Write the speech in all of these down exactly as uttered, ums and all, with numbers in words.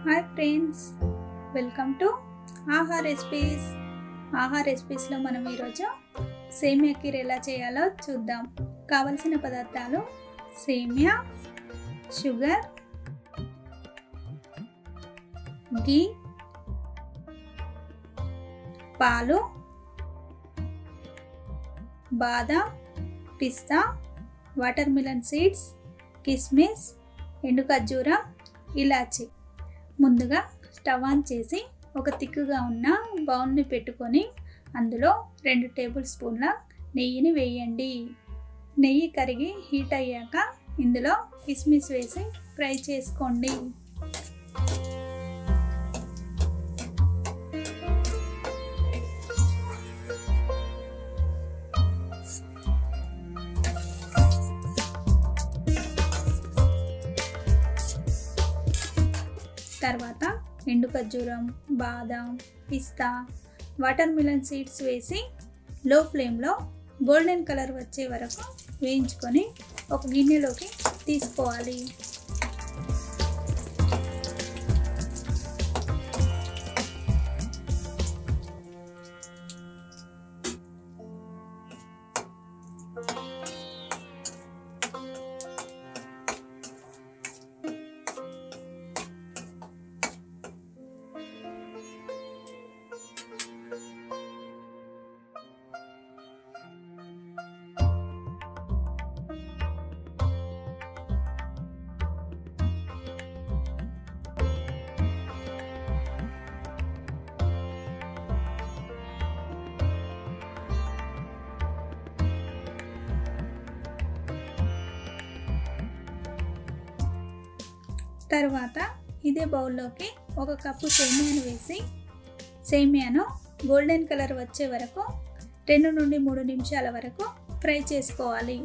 Hi friends, welcome to Aaha recipes. Aaha రెసిపీస్లో మనం ఈరోజు సేమియా కీర్ ఎలా చేయాలో చూద్దాం. కావలసిన పదార్థాలు సేమియా, షుగర్, గీ, పాలు, బాదాం, పిస్తా, వాటర్ మిలన్ సీడ్స్, కిస్మిస్, ఎండు ఖర్జూరం, ఇలాచి. ముందుగా స్టవ్ ఆన్ చేసి ఒక తిక్కుగా ఉన్న బౌల్ని పెట్టుకొని అందులో రెండు టేబుల్ స్పూన్ల నెయ్యిని వేయండి. నెయ్యి కరిగి హీట్ అయ్యాక ఇందులో కిస్మిస్ వేసి ఫ్రై చేసుకోండి. తర్వాత ఎండు ఖర్జూరం, బాదాం, పిస్తా, వాటర్ మిలన్ సీడ్స్ వేసి లో ఫ్లేమ్లో గోల్డెన్ కలర్ వచ్చే వరకు వేయించుకొని ఒక గిన్నెలోకి తీసుకోవాలి. తర్వాత ఇదే బౌల్లోకి ఒక కప్పు సేమియాను వేసి సేమియాను గోల్డెన్ కలర్ వచ్చే వరకు రెండు నుండి మూడు నిమిషాల వరకు ఫ్రై చేసుకోవాలి.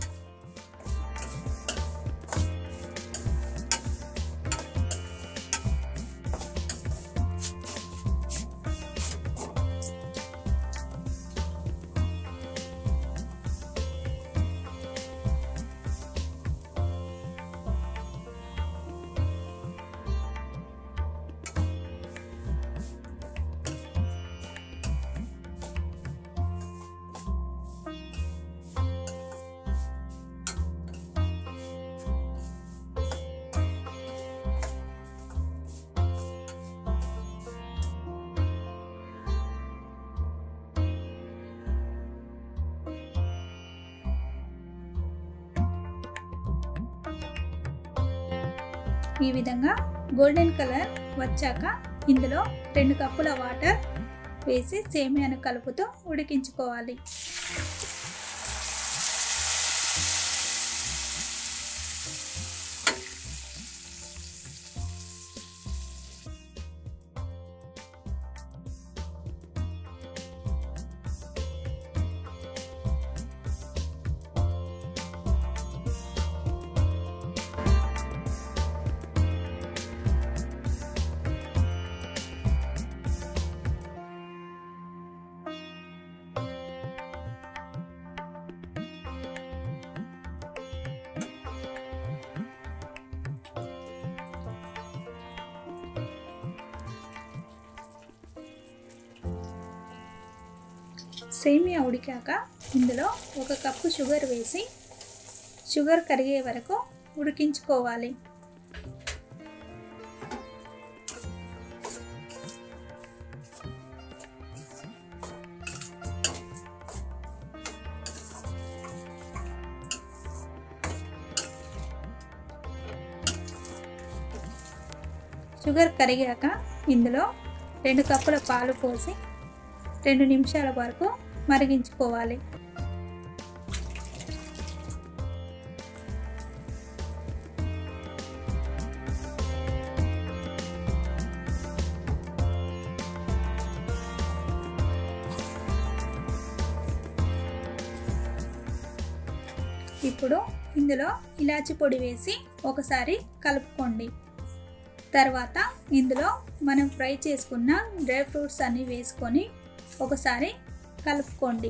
ఈ విధంగా గోల్డెన్ కలర్ వచ్చాక ఇందులో రెండు కప్పుల వాటర్ వేసి సేమియాను కలుపుతూ ఉడికించుకోవాలి. సేమియా ఉడికాక ఇందులో ఒక కప్పు షుగర్ వేసి షుగర్ కరిగే వరకు ఉడికించుకోవాలి. షుగర్ కరిగాక ఇందులో రెండు కప్పుల పాలు పోసి రెండు నిమిషాల వరకు మరిగించుకోవాలి. ఇప్పుడు ఇందులో ఇలాచి పొడి వేసి ఒకసారి కలుపుకోండి. తర్వాత ఇందులో మనం ఫ్రై చేసుకున్న డ్రై ఫ్రూట్స్ అన్నీ వేసుకొని ఒకసారి కలుపుకోండి.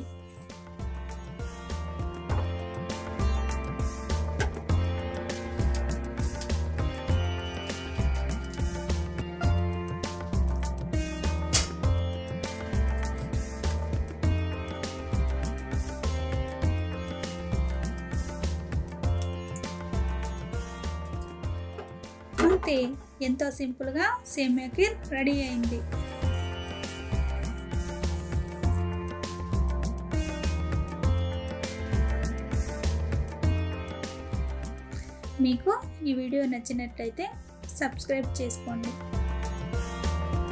అంతే, ఎంతో సింపుల్గా సేమియా ఖీర్ రెడీ అయింది. మీకు ఈ వీడియో నచ్చినట్లయితే సబ్స్క్రైబ్ చేసుకోండి.